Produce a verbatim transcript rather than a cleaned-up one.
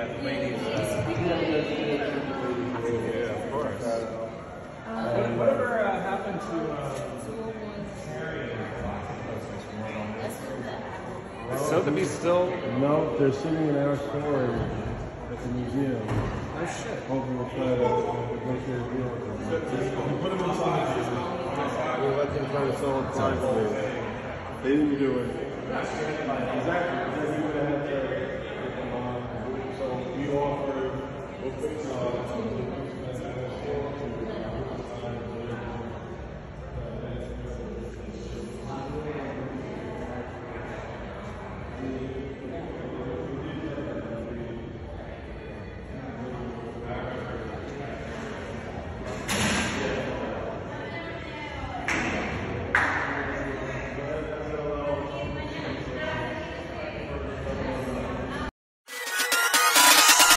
that ladies. Uh, yeah, of course. Um, whatever uh, happened to uh, Harry and Fox? So to be still. No, they're sitting in our store at the museum. Oh shit. Hopefully we'll try to negotiate a deal with them. Put them in solid. We'll let them try to sell it privately. They didn't do it. Exactly. So we offer, we'll fix it.